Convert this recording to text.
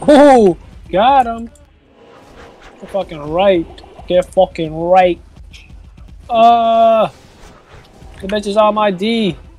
Oh, got him. Get fucking right. Get fucking right. The bitch is on my D.